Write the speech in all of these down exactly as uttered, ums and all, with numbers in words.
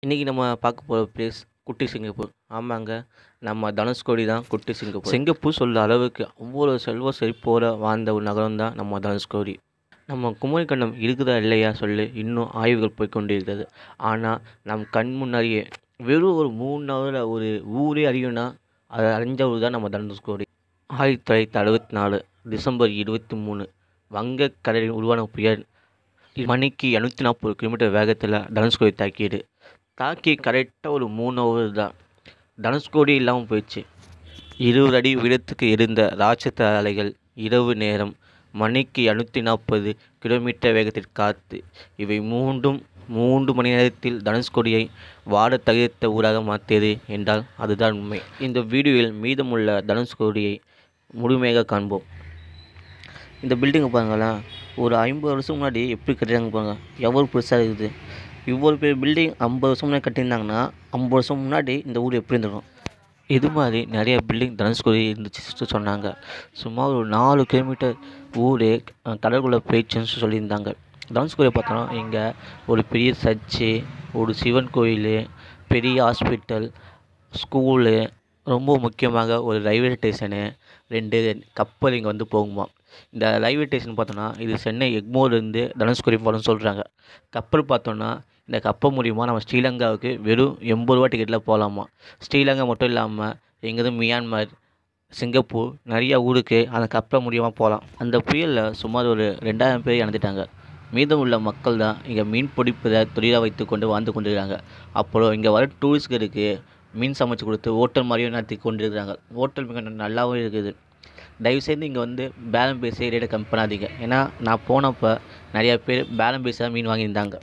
இன்றைக்கி நம்ம பார்க்க போகிற பிளேஸ் குட்டி சிங்கப்பூர். ஆமாங்க, நம்ம தனுஷ்கோடி தான் குட்டி சிங்கப்பூர். சிங்கப்பூர் சொல்ல அளவுக்கு அவ்வளோ செல்வ செழிப்போடு வாழ்ந்த ஒரு நகரம் தான் நம்ம தனுஷ்கோடி. நம்ம குமரிக்கண்டம் இருக்குதா இல்லையா சொல்லி இன்னும் ஆய்வுகள் போய்க்கொண்டு இருக்கிறது. ஆனால் நம் கண் முன்னாடியே வெறும் ஒரு மூணு நாளில் ஒரு ஊரே அறியும்னா அதை அறிஞ்ச ஊர் தான் நம்ம தனுஷ்கோடி. ஆயிரத்தி தொள்ளாயிரத்தி அறுபத்தி நாலு டிசம்பர் இருபத்தி மூணு வங்கக்கடலில் உருவான புயல் மணிக்கு இரநூத்தி நாற்பது கிலோமீட்டர் வேகத்தில் தனுஷ்கோடி தாக்கியது. தாக்கி கரெக்டாக ஒரு மூணு ஹவர் தான் தனுஷ்கோடி இல்லாமல் போயிடுச்சு. இருபது அடி உயரத்துக்கு இருந்த ராட்சத அலைகள் இரவு நேரம் மணிக்கு இரநூத்தி நாற்பது கிலோமீட்டர் வேகத்தில் காத்து இவை மூன்றும் மூன்று மணி நேரத்தில் தனுஷ்கோடியை வாட தகுத்த ஊராக மாற்றியது என்றால் அதுதான் உண்மை. இந்த வீடியோவில் மீதமுள்ள தனுஷ்கோடியை முழுமையாக காண்போம். இந்த பில்டிங்கை பாருங்களேன், ஒரு ஐம்பது வருஷம் முன்னாடி எப்படி கட்டிட்டாங்க பாருங்க, எவ்வளோ பெருசாக இருக்குது. இவ்வளோ பெரிய பில்டிங் ஐம்பது வருஷம் முன்னாடி கட்டியிருந்தாங்கன்னா ஐம்பது வருஷம் முன்னாடி இந்த ஊர் எப்படி இருந்திருக்கும். இது மாதிரி நிறைய பில்டிங் தனுஷ்கோடி இருந்துச்சு சொன்னாங்க. சுமார் ஒரு நாலு கிலோமீட்டர் ஊர் கடற்குள்ளே போயிடுச்சுன்னு சொல்லியிருந்தாங்க. தனுஷ்கோடியை பார்த்தோன்னா இங்கே ஒரு பெரிய சர்ச்சு, ஒரு சிவன் கோயில், பெரிய ஹாஸ்பிட்டல், ஸ்கூலு, ரொம்ப முக்கியமாக ஒரு ரயில்வே ஸ்டேஷனு, ரெண்டு கப்பல் இங்கே வந்து போகுமா. இந்த ரயில்வே ஸ்டேஷன் பார்த்தோன்னா இது சென்னை எக்மோர்லேருந்து தனுஷ்கோடி போகணும்னு சொல்கிறாங்க. கப்பல் பார்த்தோன்னா இந்த கப்பல் மூலிமா நம்ம ஸ்ரீலங்காவுக்கு வெறும் எண்பது ரூபா டிக்கெட்டில் போகலாமா. ஸ்ரீலங்கா மட்டும் இல்லாமல் எங்கேருந்து மியான்மர், சிங்கப்பூர், நிறையா ஊருக்கு அந்த கப்பல் மூலியமாக போகலாம். அந்த புயலில் சுமார் ஒரு ரெண்டாயிரம் பேர் இறந்துட்டாங்க. மீதம் உள்ள மக்கள் தான் இங்கே மீன் பிடிப்பதை தொழிலாக வைத்து கொண்டு வாழ்ந்து கொண்டிருக்காங்க. அப்புறம் இங்கே வர டூரிஸ்ட்களுக்கு மீன் சமைச்சு கொடுத்து ஹோட்டல் மாதிரியும் நடத்தி கொண்டு இருக்கிறாங்க. ஹோட்டல் மிக நல்லாவும் இருக்குது. தயவுசெய்து இங்கே வந்து பேலம் பேசி ரேட்டை கம்மி பண்ணாதீங்க. ஏன்னா நான் போனப்போ நிறையா பேர் பேலம் பேசி தான் மீன் வாங்கியிருந்தாங்க.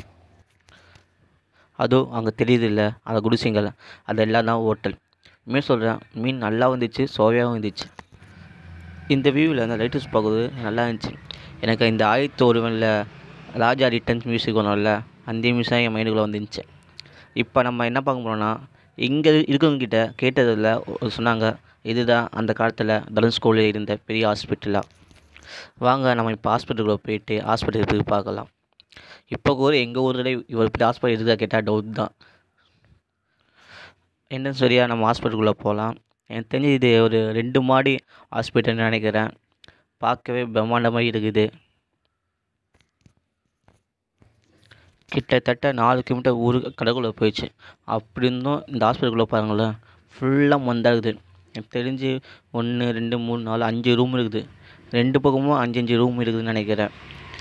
அதுவும் அங்கே தெரியுது இல்லை அந்த குடிசைங்கள், அதெல்லாம் தான் ஹோட்டல். மீன் சொல்கிறேன், மீன் நல்லா வந்துச்சு, சோவையாகவும் இருந்துச்சு. இந்த வியூவில் அந்த லைட் ஹவுஸ் பார்க்குறது நல்லா இருந்துச்சு. எனக்கு இந்த ஆயிரத்தி ஒருவனில் ராஜா ரிட்டர்ன்ஸ் மியூசிக் ஒன்றும்ல, அந்த மியூசிக் என் மைண்டுக்குள்ளே வந்துருந்துச்சு. இப்போ நம்ம என்ன பார்க்க போகிறோன்னா, இங்கே இருக்கவங்ககிட்ட கேட்டதில் சொன்னாங்க இதுதான் அந்த காலத்தில் தனுஷ்கோடியில் இருந்த பெரிய ஹாஸ்பிட்டலாக. வாங்க நம்ம இப்போ ஹாஸ்பிட்டலுக்குள்ளே போயிட்டு ஹாஸ்பிட்டல் எடுத்து பார்க்கலாம். இப்போ கூட எங்கள் ஊரில் இவர் இப்படி ஹாஸ்பிட்டல் இருக்குதா கேட்டால் டவுட் தான். என்ன சரியாக நம்ம ஹாஸ்பிட்டலுக்குள்ளே போகலாம். எனக்கு தெரிஞ்சு இது ஒரு ரெண்டு மாடி ஹாஸ்பிட்டல்னு நினைக்கிறேன். பார்க்கவே பிரம்மாண்டமாக இருக்குது. கிட்டத்தட்ட நாலு கிலோமீட்டர் ஊருக்கு கடற்குள்ளே போயிடுச்சு. அப்படி இருந்தும் இந்த ஹாஸ்பிட்டலுக்குள்ளே பாருங்களேன், ஃபுல்லாக மந்தாகுது. எனக்கு தெரிஞ்சு ஒன்று ரெண்டு மூணு நாலு அஞ்சு ரூம் இருக்குது. ரெண்டு பக்கமும் அஞ்சு அஞ்சு ரூம் இருக்குதுன்னு நினைக்கிறேன்.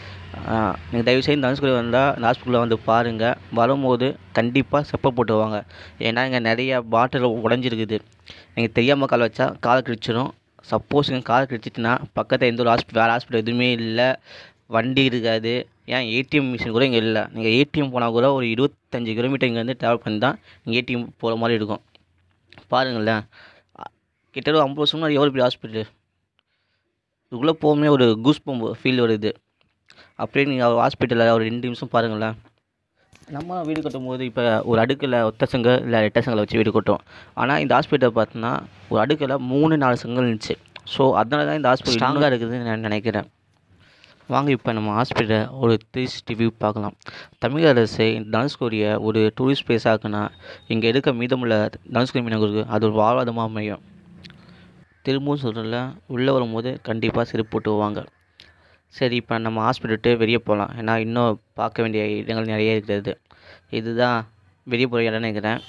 நீங்கள் தயவுசெய்து தனுஷ்கோடி வந்தால் இந்த ஹாஸ்பிட்டலில் வந்து பாருங்கள். வரும்போது கண்டிப்பாக செப்பல் போட்டு வாங்க. ஏன்னா இங்கே நிறையா பாட்டில் உடஞ்சிருக்குது. நீங்கள் தெரியாமல் கால் வச்சா கால் கிழிச்சிடும். சப்போஸ் இங்கே கால் கிழிச்சிட்டுனா பக்கத்தில் எந்த ஒரு ஹாஸ்பிட்டல் வேறு ஹாஸ்பிட்டல் எதுவுமே இல்லை, வண்டி இருக்காது. ஏன் ஏடிஎம் மிஷின் கூட இங்கே இல்லை. நீங்கள் ஏடிஎம் போனால் கூட ஒரு இருபத்தஞ்சி கிலோமீட்டர் இங்கேருந்து ட்ராவல் பண்ணி தான் நீங்கள் ஏடிஎம் போகிற மாதிரி இருக்கும். பாருங்களேன், கிட்டத்தட்ட ஐம்பது வருஷம் முன்னாடி எவ்வளோ பெரிய ஹாஸ்பிட்டல். இதுக்குள்ளே போகும்போது ஒரு கூஸ் பம்ப் ஃபீல் வருது. அப்படியே நீங்கள் ஹாஸ்பிட்டலில் ஒரு ரெண்டு நிமிஷம் பாருங்களேன். நம்ம வீடு கட்டும்போது இப்போ ஒரு அடுக்கில் ஒத்த செங்கல் இல்லை ரெட்டை செங்கலை வச்சு வீடு கட்டுவோம். ஆனால் இந்த ஹாஸ்பிட்டல் பார்த்தோன்னா ஒரு அடுக்கில் மூணு நாலு செங்கல் இருந்துச்சு. ஸோ அதனால தான் இந்த ஹாஸ்பிட்டல் ஸ்ட்ராங்காக இருக்குதுன்னு நான் நினைக்கிறேன். வாங்க இப்போ நம்ம ஹாஸ்பிட்டலை ஒரு த்ரீ சிக்ஸ்டி வியூ பார்க்கலாம். தமிழக அரசு இந்த தனுஷ்கோடியை ஒரு டூரிஸ்ட் பிளேஸ் ஆக்குனா இங்கே இருக்க மீதமுள்ள தனுஷ்கோடி மீனவர்களுக்கு அது ஒரு வாழ்வாதாரமாக அமையும். திரும்பவும் சொல்கிறல, உள்ளே வரும்போது கண்டிப்பாக செருப்பு போட்டு வாங்க. சரி, இப்போ நம்ம ஹாஸ்பிட்டல்ட்டு வெளியே போகலாம். ஏன்னா இன்னும் பார்க்க வேண்டிய இடங்கள் நிறைய இருக்கிறது. இதுதான் வெளியே போகிற இடம்னு நினைக்கிறேன்.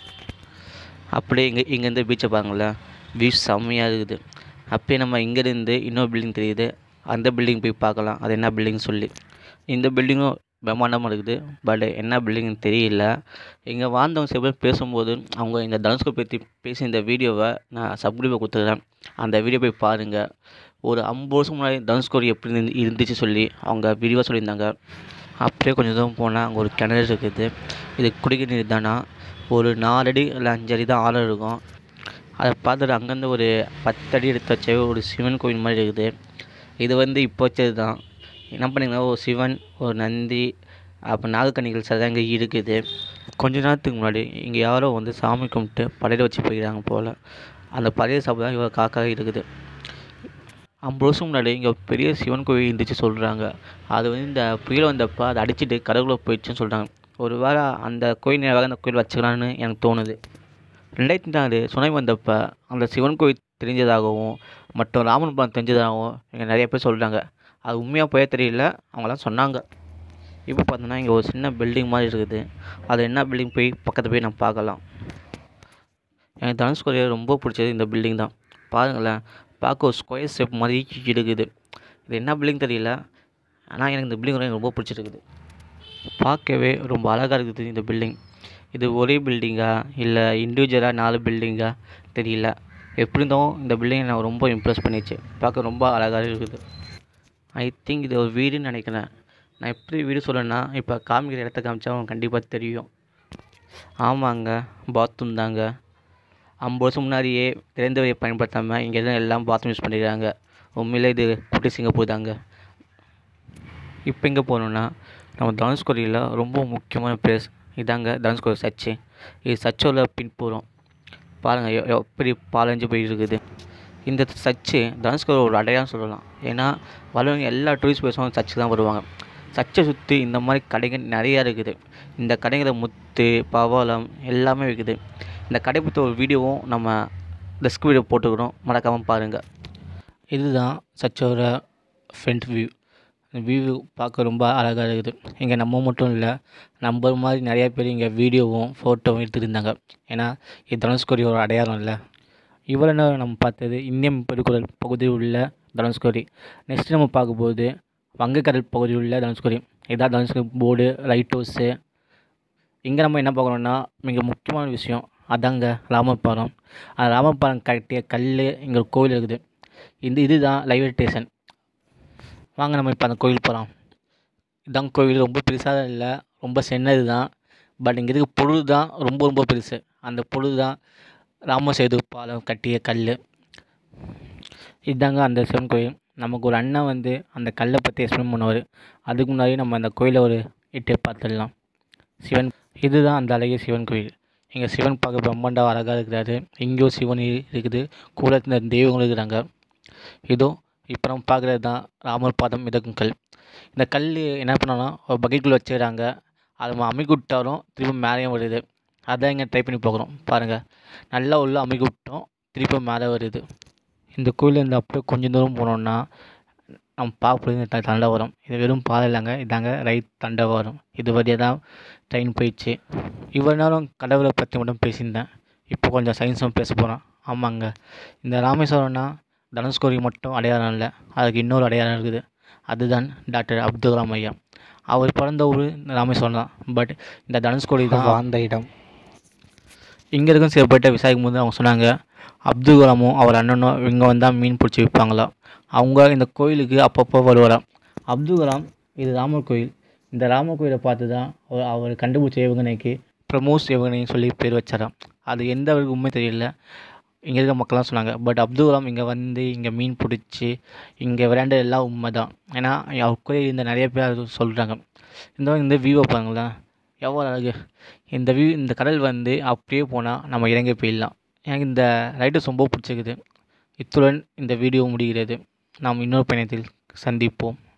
அப்படியே இங்கே இங்கேருந்து பீச்சை பாருங்களேன், பீச் செம்மையாக இருக்குது. அப்படியே நம்ம இங்கேருந்து இன்னொரு பில்டிங் தெரியுது, அந்த பில்டிங் போய் பார்க்கலாம் அது என்ன பில்டிங் சொல்லி. இந்த பில்டிங்கும் பிரம்மாண்டமாக இருக்குது. பட் என்ன பில்டிங்னு தெரியல. இங்கே வாழ்ந்தவங்க சில பேர் பேசும்போது அவங்க இந்த தனுஷ்கோடி பற்றி பேசி இந்த வீடியோவை நான் சப்ஸ்கிரைபை கொடுத்துக்கிறேன். அந்த வீடியோ போய் பாருங்கள். ஒரு ஐம்பது வருஷம் முன்னாடி தனுஷ்கோடி எப்படி இருந்து இருந்துச்சு சொல்லி அவங்க விரிவாக சொல்லியிருந்தாங்க. அப்படியே கொஞ்சம் தூரம் போனால் அங்கே ஒரு கிணறு இருக்குது. இது குடிக்கிற நீர் தானா. ஒரு நாலடி இல்லை அஞ்சடி தான் ஆழம் இருக்கும். அதை பார்த்துட்டு அங்கேருந்து ஒரு பத்தடி எடுத்து வச்ச ஒரு சிவன் கோவில் மாதிரி இருக்குது. இது வந்து இப்போ வச்சது தான். என்ன பண்ணிங்கன்னா ஒரு சிவன், ஒரு நந்தி, அப்போ நாகக்கன்னிகள் சிலை தான் இங்கே இருக்குது. கொஞ்ச நேரத்துக்கு முன்னாடி இங்கே யாரோ வந்து சாமி கும்பிட்டு படையில வச்சு போய்க்கிறாங்க போல். அந்த பழைய சாப்பிட தான் இவ்வளோ காக்காக இருக்குது. ஐம்பது வருஷம் முன்னாடி இங்கே பெரிய சிவன் கோவில் இருந்துச்சு சொல்கிறாங்க. அது வந்து இந்த புயல் வந்தப்போ அதை அடிச்சுட்டு கடவுளை போயிடுச்சுன்னு சொல்கிறாங்க. ஒரு வேளை அந்த கோயில் நினைவாக அந்த கோயில் வச்சுக்கலான்னு எனக்கு தோணுது. ரெண்டாயிரத்தி நாலு சுனாமி வந்தப்போ அந்த சிவன் கோயில் தெரிஞ்சதாகவும் மற்றும் ராமன் பாலம் தெரிஞ்சதாகவும் இங்கே நிறைய பேர் சொல்கிறாங்க. அது உண்மையாக போய் தெரியல, அவங்களாம் சொன்னாங்க. இப்போ பார்த்தோன்னா இங்கே ஒரு சின்ன பில்டிங் மாதிரி இருக்குது. அது என்ன பில்டிங் போய் பக்கத்தில் போய் நம்ம பார்க்கலாம். எனக்கு தனுஷ்கோடியை ரொம்ப பிடிச்சது இந்த பில்டிங் தான். பாருங்களேன், பார்க்க ஒரு ஸ்கொயர் ஷேப் மாதிரி இருக்குது. இது என்ன பில்டிங் தெரியல, ஆனால் எனக்கு இந்த பில்டிங் எனக்கு ரொம்ப பிடிச்சிருக்குது. பார்க்கவே ரொம்ப அழகாக இருக்குது இந்த பில்டிங். இது ஒரே பில்டிங்கா இல்லை இண்டிவிஜுவலாக நாலு பில்டிங்கா தெரியல. எப்படி இருந்தாலும் இந்த பில்டிங் நான் ரொம்ப இம்ப்ரெஸ் பண்ணிச்சு. பார்க்க ரொம்ப அழகாக இருக்குது. ஐ திங்க் இது ஒரு வீடுன்னு நினைக்கிறேன். நான் எப்படி வீடு சொல்கிறேன்னா, இப்போ காமிக்கிற இடத்த காமிச்சா அவங்களுக்கு கண்டிப்பாக தெரியும். ஆமாங்க, பாத்ரூம் தாங்க. ஐம்பது வருஷம் முன்னாடியே திறந்த வழியை பயன்படுத்தாமல் இங்கே தான் எல்லாம் பாத்ரூம் யூஸ் பண்ணிடுறாங்க. உண்மையிலே இது குட்டி சிங்கப்பூர் தாங்க. இப்போ எங்கே போகணுன்னா, நம்ம தனுஷ்கோடியில் ரொம்ப முக்கியமான பிளேஸ் இதாங்க, தனுஷ்கோடி சர்ச்சு. இது சர்ச்சோட பின்புறம் பாருங்கள் எப்படி பாலஞ்சு போயிட்டு இருக்குது. இந்த சர்ச்சு தனுஷ்கோடி ஒரு அடையாளம் சொல்லலாம். ஏன்னா வரவங்க எல்லா டூரிஸ்ட் பிளேஸும் சர்ச்சுக்கு தான் வருவாங்க. சர்ச்சை சுற்றி இந்த மாதிரி கடைகள் நிறையா இருக்குது. இந்த கடைகளை முத்து பவளம் எல்லாமே இருக்குது. இந்த கடை பற்றி ஒரு வீடியோவும் நம்ம டெஸ்க் வீடியோ போட்டுக்கிறோம், மறக்காமல் பாருங்கள். இதுதான் சர்ச்சோட ஃப்ரண்ட் வியூ. வியூ பார்க்க ரொம்ப அழகாக இருக்குது. இங்கே நம்ம மட்டும் இல்லை, நம்ம மாதிரி நிறையா பேர் இங்கே வீடியோவும் ஃபோட்டோவும் எடுத்துருந்தாங்க. ஏன்னா இது தனுஷ்கோடி ஒரு அடையாளம் இல்லை. இவ்வளோ நேரம் நம்ம பார்த்தது இந்தியன் பெருங்கடல் பகுதியில் உள்ள தனுஷ்கோடி. நெக்ஸ்ட்டு நம்ம பார்க்கும்போது வங்கக்கடல் பகுதியில் உள்ள தனுஷ்கோடி. இதான் தனுஷ்கோடி போர்டு, லைட் ஹவுஸு. இங்கே நம்ம என்ன பார்க்கணுன்னா, மிக முக்கியமான விஷயம் அதாங்க ராமபாலம். அந்த ராமபாலம் கட்டிய கல் இங்கே ஒரு கோவில் இருக்குது. இந்த இதுதான் ரயில்வே ஸ்டேஷன். வாங்க நம்ம இப்போ அந்த கோவில் போகலாம். இதான் கோவில். ரொம்ப பெருசாக இல்லை, ரொம்ப சின்னது தான். பட் இங்கே இருக்க பொருள் தான் ரொம்ப ரொம்ப பெருசு. அந்த பொருள் தான் ராம சேது பாலம் கட்டிய கல். இதுதாங்க அந்த சிவன் கோயில். நமக்கு ஒரு அண்ணன் வந்து அந்த கல்லை பற்றி எக்ஸ்பிளைன் பண்ணுவார். அதுக்கு முன்னாடி நம்ம அந்த கோயிலை ஒரு எட்டு பார்த்துடலாம். சிவன் இதுதான் அந்த அழகிய சிவன் கோயில். இங்கே சிவன் பார்க்க பிரம்மாண்டம் அழகாக இருக்கிறாரு. இங்கேயும் சிவன் இருக்குது, கூட இந்த தெய்வங்களும் இருக்கிறாங்க. இதோ இப்போ நம்ம பார்க்குறது தான் ராமர் பாதம் மிதக்கும் கல். இந்த கல் என்ன பண்ணோன்னா ஒரு பக்கெட்டுக்குள்ளே வச்சுக்கிறாங்க. அதை நம்ம அமுக்கி விட்டாலும் திரும்ப மேலேயும் வருது. அதான் இங்கே ட்ரை பண்ணி பார்க்குறோம். பாருங்கள், நல்லா உள்ள அமுக்கி விட்டோம், திரும்ப மேலே வருது. இந்த கோயிலேருந்து அப்படியே கொஞ்சம் தூரம் போனோம்னா நம்ம பார்க்கப்படுது இந்த தண்டை வரும். இது வெறும் பாதை இல்லைங்க, இதாங்க ரைட் தண்டை வரும். இது வழியாக தான் ட்ரெயின் போயிடுச்சு. இவ்வளோ நேரம் கடவுளை பற்றி மட்டும் பேசியிருந்தேன். இப்போ கொஞ்சம் சயின்ஸும் பேச போகிறோம். ஆமாங்க, இந்த ராமேஸ்வரம்னா தனுஷ்கோடி மட்டும் அடையாளம் இல்லை, அதுக்கு இன்னொரு அடையாளம் இருக்குது. அதுதான் டாக்டர் அப்துல் கலாம் ஐயா. அவர் பிறந்த ஊர் ராமேஸ்வரம் தான். பட் இந்த தனுஷ்கோடி தான் வாழ்ந்த இடம். இங்கே இருக்கும் சில பேர்கிட்ட விசாரிக்கும் போது அவங்க சொன்னாங்க, அப்துல் கலாமும் அவர் அண்ணனும் இங்கே வந்தால் மீன் பிடிச்சி விற்பாங்களா. அவங்க இந்த கோயிலுக்கு அப்பப்போ வருவாராம். அப்துல் கலாம் இது ராமர் கோயில். இந்த ராமர் கோயிலை பார்த்து தான் அவர் அவர் கண்டுபிடிச்ச ஏவுகணைக்கு பிரமோஸ் ஏவுகணைன்னு சொல்லி பேர் வச்சாராம். அது எந்த அளவுக்கு உண்மை தெரியல, இங்கே இருக்க மக்கள்லாம் சொன்னாங்க. பட் அப்துல் கலாம் இங்கே வந்து இங்கே மீன் பிடிச்சி இங்கே விளையாண்ட எல்லாம் உண்மை தான். ஏன்னா அவர் கோயில் இந்த நிறைய பேர் அது சொல்கிறாங்க. இந்த இந்த வியூவை பாருங்களேன், எவ்வளோ அழகு. இந்த வியூ, இந்த கடல் வந்து அப்படியே போனால் நம்ம இறங்கி போயிடலாம். எனக்கு இந்த ரைட்டர்ஸ் ரொம்ப பிடிச்சிருக்குது. இத்துடன் இந்த வீடியோ முடிகிறது. நாம் இன்னொரு பயணத்தில் சந்திப்போம்.